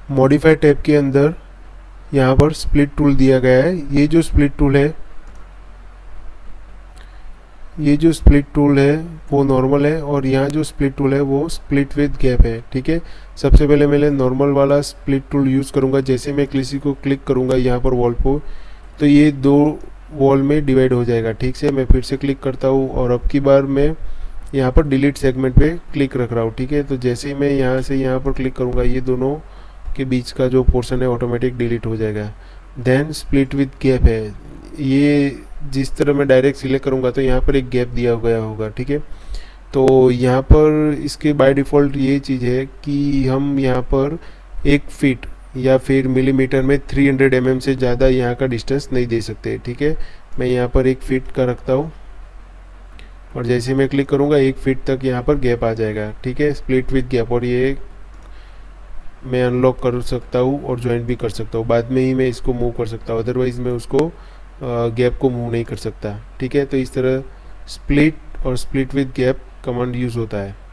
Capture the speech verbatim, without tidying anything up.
Modify tab के अंदर यहाँ पर स्प्लिट टूल दिया गया है। ये जो स्प्लिट टूल है ये जो स्प्लिट टूल है वो नॉर्मल है, और यहाँ जो स्प्लिट टूल है वो स्प्लिट विद गैप है। ठीक है, सबसे पहले मैं नॉर्मल वाला स्प्लिट टूल यूज़ करूँगा। जैसे मैं किसी को क्लिक करूँगा यहाँ पर वॉल को, तो ये दो वॉल में डिवाइड हो जाएगा। ठीक से मैं फिर से क्लिक करता हूँ और अब की बार मैं यहाँ पर डिलीट सेगमेंट पे क्लिक रख रहा हूँ। ठीक है, तो जैसे ही मैं यहाँ से यहाँ पर क्लिक करूँगा, ये दोनों के बीच का जो पोर्शन है ऑटोमेटिक डिलीट हो जाएगा। देन स्प्लिट विद गैप है, ये जिस तरह मैं डायरेक्ट सिलेक्ट करूँगा तो यहाँ पर एक गैप दिया गया होगा। ठीक है, तो यहाँ पर इसके बाय डिफ़ॉल्ट ये चीज़ है कि हम यहाँ पर एक फीट या फिर मिलीमीटर में तीन सौ एम एम से ज़्यादा यहाँ का डिस्टेंस नहीं दे सकते। ठीक है, मैं यहाँ पर एक फीट का रखता हूँ और जैसे मैं क्लिक करूँगा एक फीट तक यहाँ पर गैप आ जाएगा। ठीक है, स्प्लिट विद गैप, और ये मैं अनलॉक कर सकता हूँ और ज्वाइन भी कर सकता हूँ। बाद में ही मैं इसको मूव कर सकता हूँ, अदरवाइज़ मैं उसको गैप को मूव नहीं कर सकता। ठीक है, तो इस तरह स्प्लिट और split with gap command use होता है।